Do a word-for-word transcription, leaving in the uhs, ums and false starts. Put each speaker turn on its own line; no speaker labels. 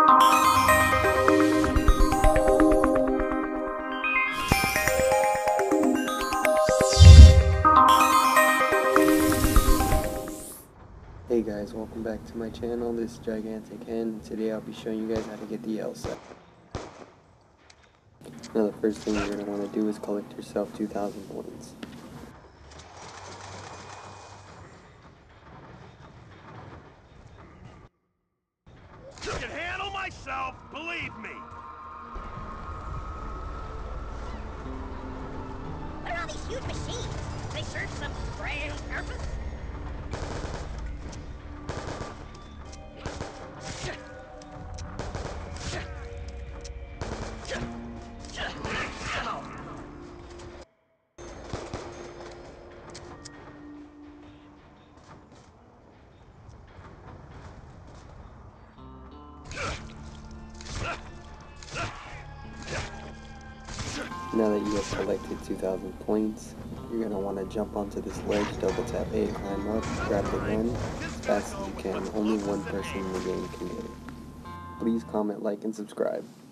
Hey guys, welcome back to my channel. This is Gigantic Hen, and today I'll be showing you guys how to get the L set. Now the first thing you're going to want to do is collect yourself two thousand points.
I can handle myself, believe me!
What are all these huge machines? They serve some grand purpose?
Now that you have collected two thousand points, you're going to want to jump onto this ledge, double tap A, climb up, grab the gun as fast as you can. Only one person in the game can get it. Please comment, like, and subscribe.